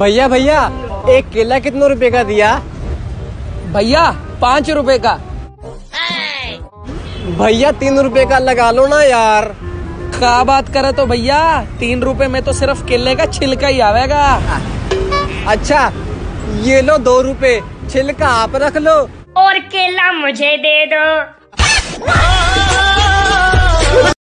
भैया भैया, एक केला कितने रुपए का दिया? भैया 5 रुपए का। भैया 3 रुपए का लगा लो ना यार। क्या बात करे तो भैया, 3 रुपए में तो सिर्फ केले का छिलका ही आवेगा। अच्छा ये लो 2 रुपए, छिलका आप रख लो और केला मुझे दे दो।